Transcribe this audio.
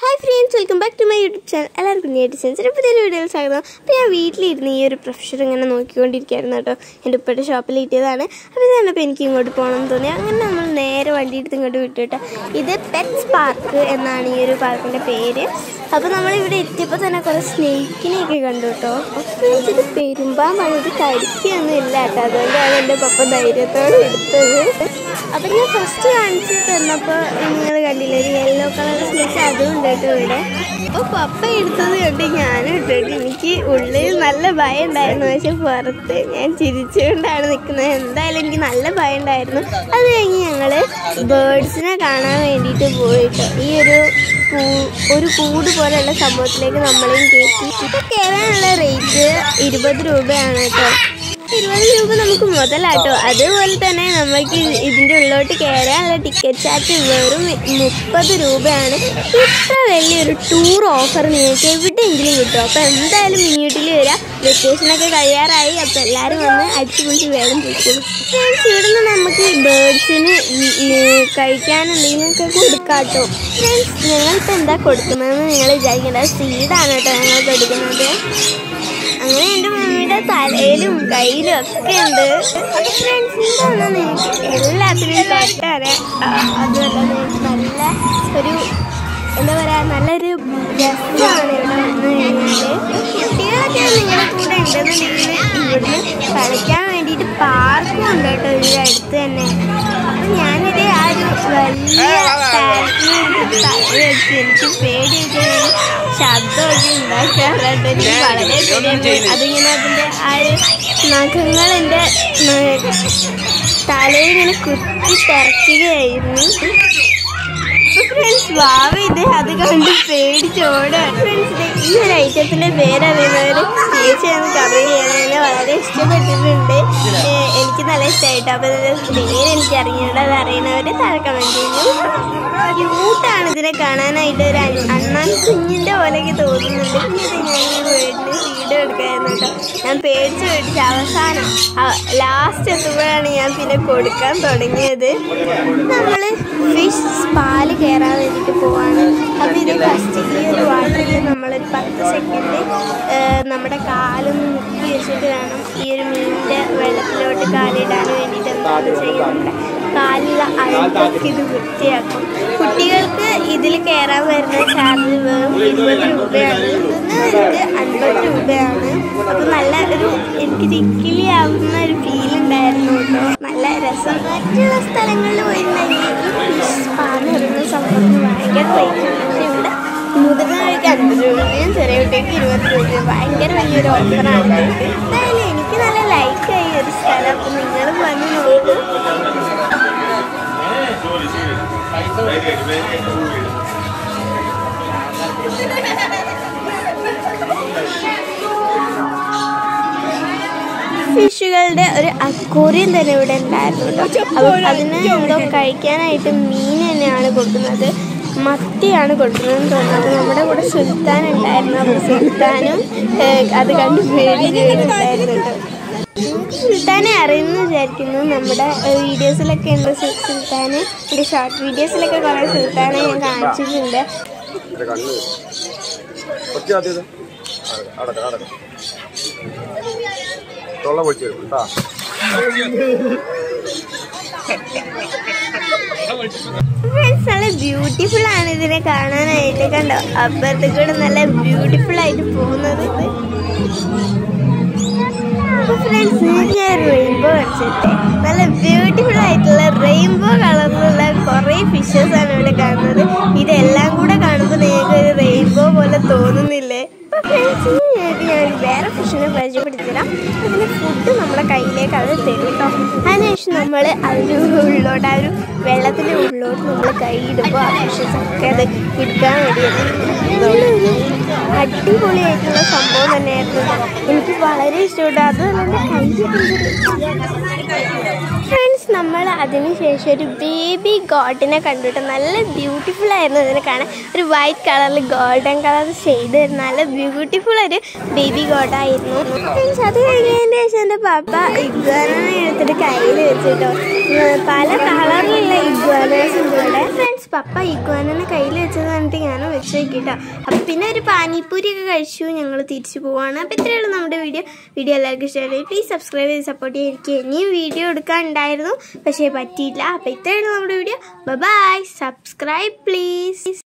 Hi friends, welcome back to my YouTube channel. എല്ലാവർക്കും ഡിസൈൻസിൻ്റെ പുതിയൊരു വീഡിയോയിൽ സ്വാഗതം. അപ്പോൾ ഞാൻ വീട്ടിലിരുന്ന് ഈ ഒരു പ്രൊഫഷർ ഇങ്ങനെ നോക്കിക്കൊണ്ടിരിക്കുകയായിരുന്നു കേട്ടോ. എൻ്റെ ഉപ്പയുടെ ഷോപ്പിൽ കിട്ടിയതാണ്. അപ്പോൾ ഞാനപ്പോൾ എനിക്ക് ഇങ്ങോട്ട് പോകണമെന്ന് തോന്നി. അങ്ങനെ നമ്മൾ നേരെ വണ്ടി എടുത്ത് ഇങ്ങോട്ട് വിട്ടു കേട്ടോ. ഇത് പെറ്റ്സ് പാർക്ക് എന്നാണ് ഈ ഒരു പാർക്കിൻ്റെ പേര്. അപ്പോൾ നമ്മളിവിടെ എത്തിയപ്പോൾ തന്നെ കുറേ സ്നേക്കിനെയൊക്കെ കണ്ടു കേട്ടോ. അപ്പോൾ ഇത് പെരുമ്പാമ്പാണ്, ഇത് കടിക്കുകയൊന്നും ഇല്ല കേട്ടോ. അതുകൊണ്ടാണ് എൻ്റെ പപ്പ ധൈര്യത്തോടെ എടുത്തത്. അപ്പം ഞാൻ ഫസ്റ്റ് കാണിച്ച് തന്നപ്പോൾ നിങ്ങൾ കണ്ടില്ല, ഒരു യെല്ലോ കളർ സ്നേക്ക് അതും ഉണ്ട് കേട്ടോ ഇവിടെ. അപ്പോൾ പപ്പ എടുത്തത് കണ്ട് ഞാനും ഇട്ടിട്ട് എനിക്ക് ഉള്ളിൽ നല്ല ഭയം ഉണ്ടായിരുന്നു. പക്ഷെ പുറത്ത് ഞാൻ ചിരിച്ചുകൊണ്ടാണ് നിൽക്കുന്നത്. എന്തായാലും എനിക്ക് നല്ല ഭയം ഉണ്ടായിരുന്നു. അത് കഴിഞ്ഞ് ഞങ്ങൾ ബേർഡ്സിനെ കാണാൻ വേണ്ടിയിട്ട് പോയിട്ട് ഈ ഒരു കൂട് പോലെയുള്ള സംഭവത്തിലേക്ക് നമ്മളെയും കയറ്റി. ഇപ്പോൾ കയറാനുള്ള റേറ്റ് 20 രൂപയാണ് കേട്ടോ. 20 രൂപ നമുക്ക് മുതലാട്ടോ. അതുപോലെ തന്നെ നമുക്ക് ഇതിൻ്റെ ഉള്ളിലോട്ട് കയറാനുള്ള ടിക്കറ്റ് ചാർജ് വെറും 30 രൂപയാണ്. ഇത്ര വലിയൊരു ടൂർ ഓഫർ നിങ്ങൾക്ക് എവിടെയെങ്കിലും കിട്ടും. അപ്പോൾ എന്തായാലും മിനിയൂട്ടിൽ വരാം. വെക്കേഷനൊക്കെ കഴിയാറായി. അപ്പോൾ എല്ലാവരും വന്ന് അടിച്ചു പൊളിച്ച് വേഗം പോയിക്കോളും. ഫ്രണ്ട്സ്, ഇവിടുന്ന് നമുക്ക് ബേർഡ്സിന് കഴിക്കാൻ എന്തെങ്കിലുമൊക്കെ കൊടുക്കാം കേട്ടോ. ഫ്രണ്ട്സ്, ഞങ്ങളിപ്പോൾ എന്താ കൊടുക്കുന്നതെന്ന് നിങ്ങൾ വിചാരിക്കേണ്ടത് സീഡാണ് കേട്ടോ ഞങ്ങൾ കൊടുക്കുന്നത്. അങ്ങനെ എൻ്റെ മമ്മിയുടെ തലയിലും കയ്യിലും ഒക്കെ ഉണ്ട്. അപ്പോൾ ഫ്രണ്ട്സ്, എന്താണെന്ന് എനിക്ക് എല്ലാത്തിനും തൊട്ടാണ്. അതുപോലെ നല്ല ഒരു എന്താ പറയുക, നല്ലൊരു രസമാണ് ഇവിടെ വന്നു കഴിഞ്ഞാൽ. കുട്ടികളൊക്കെ നിങ്ങളുടെ കൂടെ ഉണ്ടെന്നുണ്ടെങ്കിൽ ഇവിടുന്ന് കളിക്കാൻ വേണ്ടിയിട്ട് പാർക്കും ഉണ്ട് കേട്ടോ ഇവിടെ അടുത്ത് തന്നെ. അപ്പം ഞാനിത് ആ ഒരു വലിയ പാർക്കിൽ തല വെച്ച് എനിക്ക് പേടിയൊക്കെ ശബ്ദമൊക്കെ ഉണ്ടാക്കാറുണ്ട്. എനിക്ക് വളരെ പേടിയുണ്ട്. അതിങ്ങനെ അതിൻ്റെ ആ ഒരു നഖങ്ങൾ എൻ്റെ തലയിങ്ങനെ കുത്തി തിറക്കുകയായിരുന്നു. ഫ്രണ്ട്സ്, വാവ ഇത് അത് കണ്ട് പേടിച്ചോട്. ഫ്രണ്ട്സ്, ഈ ഒരു ഐറ്റത്തിൻ്റെ പേരറിയുന്നവർ തീർച്ചയായും കമൻറ്റ് ചെയ്യണം. എന്നെ വളരെ ഇഷ്ടപ്പെട്ടിട്ടുണ്ട്. എനിക്ക് നല്ല ഇഷ്ടമായിട്ട്. അപ്പോൾ ഇതിൻ്റെ പേര് എനിക്ക് അറിഞ്ഞിട്ട് അത് അറിയുന്നവർ താഴെ കമൻറ്റ് ചെയ്യും. ക്യൂട്ടാണ് ഇതിനെ കാണാനായിട്ട്. ഒരു അണ്ണാൻ കുഞ്ഞിൻ്റെ പോലെയൊക്കെ തോന്നുന്നുണ്ട്. പിന്നെ ഇത് ഞാൻ വീട്ടിൽ വീഡിയോ എടുക്കായിരുന്നു കേട്ടോ. ഞാൻ പേടിച്ച് അവസാനം ലാസ്റ്റ് എത്തുമ്പോഴാണ് ഞാൻ പിന്നെ കൊടുക്കാൻ തുടങ്ങിയത്. നമ്മൾ ഫിഷ് പാല് കയറാൻ വേണ്ടിയിട്ട് പോവാണ്. അപ്പോൾ ഇത് ഫസ്റ്റ് ഈ ഒരു വാട്ടറിൽ നമ്മളൊരു 10 സെക്കൻഡ് നമ്മുടെ കാലൊന്ന് മുക്കി വെച്ചിട്ട് വേണം ഈ ഒരു മീനിൻ്റെ വെള്ളത്തിലോട്ട് കാലിടാൻ വേണ്ടിയിട്ട്. എന്താണെന്ന് വെച്ചാൽ നമ്മുടെ കാലിലുള്ള അഴുക്കൊക്കെ ഇത് വൃത്തിയാക്കും. കുട്ടികൾക്ക് ഇതിൽ കയറാൻ വരുന്ന ചാർജ് വെറും 20 രൂപയാണ്. മുതിർന്നവർക്ക് 50 രൂപയാണ്. അപ്പോൾ നല്ല ഒരു എനിക്ക് തിക്കിലി ആവുന്ന ഒരു ഫീൽ ഉണ്ടായിരുന്നു കേട്ടോ. നല്ല രസം. മറ്റുള്ള സ്ഥലങ്ങളിൽ പോയിട്ടുണ്ടെങ്കിൽ ഫിഷ് പാലെറിയുന്ന സംഭവത്തിന് ഭയങ്കര റേറ്റാണ്. പക്ഷെ ഇവിടെ മുതിർന്നവർക്ക് 50 രൂപയും ചെറിയ കുട്ടികൾക്ക് 20 രൂപയും. ഭയങ്കര വലിയൊരു ഓഫറാണ്. എന്തായാലും എനിക്ക് നല്ല ലൈക്കായി ഒരു സ്ഥലം. അപ്പോൾ നിങ്ങളും വന്ന് നോക്കും. ഫിഷുകളുടെ ഒരു അക്വേറിയം തന്നെ ഇവിടെ ഉണ്ടായിരുന്നു കേട്ടോ. അപ്പോൾ അതിന് എന്തോ കഴിക്കാനായിട്ട് മീൻ തന്നെയാണ് കൊടുക്കുന്നത്. മത്തിയാണ് കൊടുക്കുന്നതെന്ന് തോന്നുന്നത്. നമ്മുടെ കൂടെ സുൽത്താൻ ഉണ്ടായിരുന്നു. അപ്പോൾ സുൽത്താനും അത് കണ്ട് പേടിച്ചിട്ടുണ്ടായിരുന്നു കേട്ടോ. സുൽത്താനെ അറിയുമെന്ന് വിചാരിക്കുന്നു. നമ്മുടെ വീഡിയോസിലൊക്കെ ഉണ്ട് സുൽത്താന്. എൻ്റെ ഷോർട്ട് വീഡിയോസിലൊക്കെ കുറേ സുൽത്താനെ ഞാൻ കാണിച്ചിട്ടുണ്ട്. നല്ല ബ്യൂട്ടിഫുൾ ആണ് ഇതിനെ കാണാനായിട്ട്. കണ്ടോ, അപ്പുറത്ത് കൂടെ നല്ല ബ്യൂട്ടിഫുൾ ആയിട്ട് പോകുന്നത്. ഫ്രണ്ട്സ്, ഞാൻ റെയിൻബോ വെച്ചിട്ട് നല്ല ബ്യൂട്ടിഫുൾ ആയിട്ടുള്ള റെയിൻബോ കളറിലുള്ള കുറേ ഫിഷസ് ആണ് ഇവിടെ കാണുന്നത്. ഇതെല്ലാം കൂടെ കാണുമ്പോൾ നിങ്ങൾക്ക് ഒരു റെയിൻബോ പോലെ തോന്നുന്നില്ലേ? ഫ്രണ്ട്സ്, ഞാൻ വേറെ ഫിഷിനെ പരിചയപ്പെടുത്തിത്തരാം. അതിന് ഫുഡ് നമ്മുടെ കയ്യിലേക്ക് അത് തരും കേട്ടോ. അതിനുശേഷം നമ്മൾ അതിൻ്റെ ഉള്ളിലോട്ട് ആ ഒരു വെള്ളത്തിൻ്റെ ഉള്ളിലോട്ട് നമ്മൾ കൈ ഇടുമ്പോൾ ആ ഫിഷസൊക്കെ അത് എടുക്കാൻ വേണ്ടിയിട്ട് അടിപൊളിയായിട്ടുള്ള സംഭവം തന്നെയായിരുന്നു. എനിക്ക് വളരെ ഇഷ്ടപ്പെട്ടു. അത് തന്നെ കൈ. ഫ്രണ്ട്സ്, നമ്മൾ അതിനുശേഷം ഒരു ബേബി ഗോഡിനെ കണ്ടിട്ട് നല്ല ബ്യൂട്ടിഫുൾ ആയിരുന്നു. ഇതിനെ കാണാൻ ഒരു വൈറ്റ് കളറിൽ ഗോൾഡൻ കളർ ഷെയ്ഡ് നല്ല ബ്യൂട്ടിഫുൾ ഒരു ബേബി ഗോഡായിരുന്നു. അത് കഴിഞ്ഞതിന് ശേഷം എൻ്റെ പപ്പ ഇഗ്വാനെ എടുത്തിട്ട് കയ്യിൽ വെച്ചിട്ടോ. പല കളറിലുള്ള ഇഗ്വാനേഴ്സ് ഉണ്ട് ഇവിടെ. ഫ്രണ്ട്സ്, പപ്പ ഇഗ്വാനെ കയ്യിൽ വെച്ചത് കണ്ടിട്ട് ഞാനും വെച്ച് നോക്കിട്ടോ. അപ്പം പിന്നെ ഒരു പാനിപ്പൂരി ഒക്കെ കഴിച്ചു ഞങ്ങൾ തിരിച്ചു പോവാണ്. അപ്പം ഇത്രയുള്ളൂ നമ്മുടെ വീഡിയോ എല്ലാവർക്കും ഇഷ്ടമായി. പ്ലീസ് സബ്സ്ക്രൈബ് ചെയ്ത് സപ്പോർട്ട് ചെയ്യാൻ. എനിക്ക് ഇനിയും വീഡിയോ എടുക്കാനുണ്ടായിരുന്നു, പക്ഷേ പറ്റിയില്ല. അപ്പം ഇത്രയുള്ളൂ നമ്മുടെ വീഡിയോ. ബൈ. Subscribe please.